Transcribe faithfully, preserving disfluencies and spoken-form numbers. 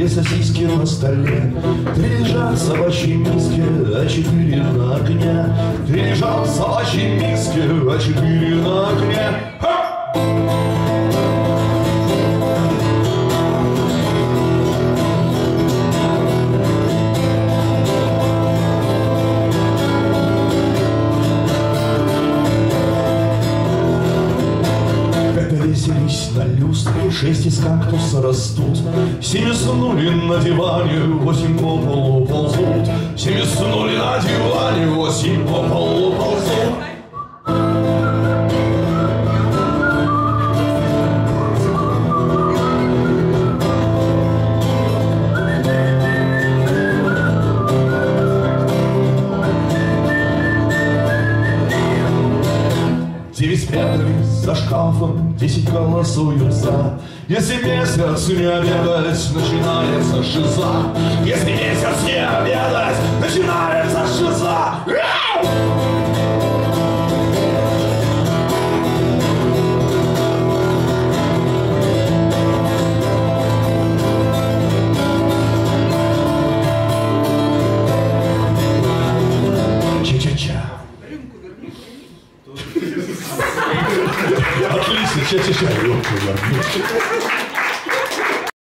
две сосиски на столе, три лежат в собачьей миске, а четыре на огне. Три лежат в собачьей миске, а четыре на огне. Веселись на люстре, шесть из кактуса растут. Семь снули на диване, восемь по полу ползут. Семь снули на диване, восемь по полу ползут. Девять спрятались за шкафом, десять голосуются. Если месяц не обедать, начинается шиза. Если месяц не обедать, начинается шиза. Ча-ча-ча. Отлично, ча-ча-ча.